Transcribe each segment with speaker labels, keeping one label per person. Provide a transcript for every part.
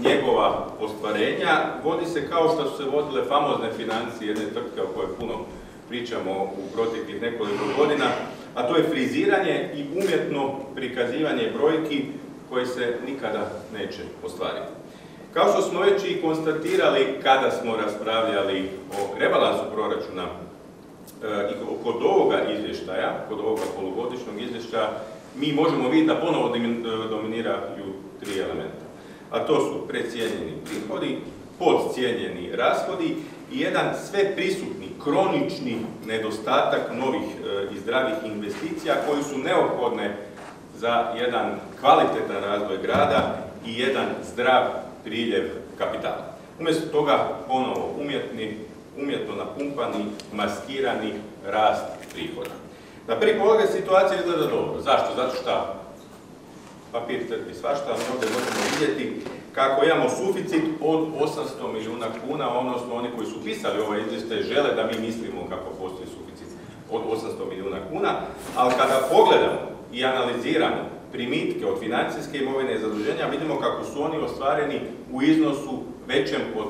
Speaker 1: njegova ostvarenja vodi se kao što su se vodile famozne financije jedne tvrtke o kojoj puno pričamo u proteklih nekoliko godina, a to je friziranje i umjetno prikazivanje brojki koje se nikada neće ostvariti. Kao što smo već i konstatirali kada smo raspravljali o rebalansu proračuna i kod ovoga izvještaja, kod ovoga polugodišnjeg izvještaja, mi možemo vidjeti da ponovo dominiraju tri elementa. A to su precijenjeni prihodi, podcijenjeni rashodi i jedan sve prisutni, kronični nedostatak novih i zdravih investicija koji su neophodne za jedan kvalitetan razvoj grada i jedan zdrav priljev kapitala. Umjesto toga ponovo umjetno napumpani, maskirani rast prihoda. Na prvi pogled situacija izgleda dobro. Zašto? Zato što papir trpi svašta, ali ovdje možemo vidjeti kako imamo suficit od 800 milijuna kuna, odnosno oni koji su pisali ovaj izvještaj žele da mi mislimo kako postoji suficit od 800 milijuna kuna, ali kada pogledamo i analiziramo primitke od financijske imovine i zaduženja, vidimo kako su oni ostvareni u iznosu većem od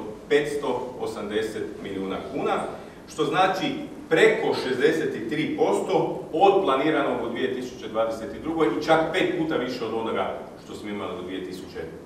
Speaker 1: 580 milijuna kuna, što znači preko 63% od planiranog u 2022. i čak 5 puta više od onoga što smo imali u 2021.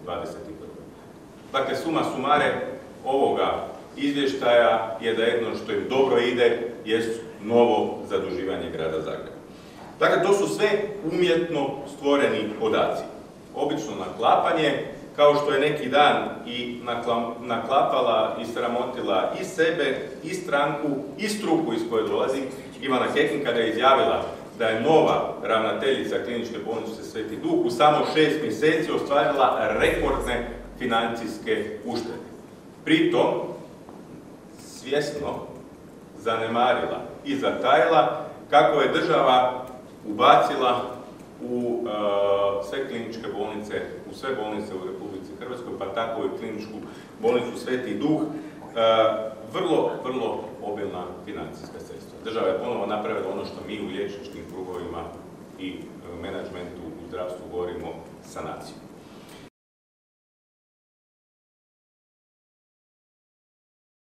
Speaker 1: Dakle, suma sumare ovoga izvještaja je da jedno što im dobro ide jest novo zaduživanje grada Zagreba. Dakle, to su sve umjetno stvoreni podaci. Obično naklapanje, kao što je neki dan i naklapala i sramotila i sebe, i stranku, i struku iz koje dolazi Ivana Kekin kada je izjavila da je nova ravnateljica Kliničke bolnice Sveti Duh u samo 6 mjeseci ostvarila rekordne financijske uštede. Pritom svjesno zanemarila i zatajila kako je država ubacila u sve kliničke bolnice, u sve bolnice u Republici Hrvatskoj, pa tako i kliničku bolnicu Sveti Duh, vrlo obilna financijska sredstva. Država je ponovo napravila ono što mi u liječničkim krugovima i menadžmentu u zdravstvu govorimo sanaciju.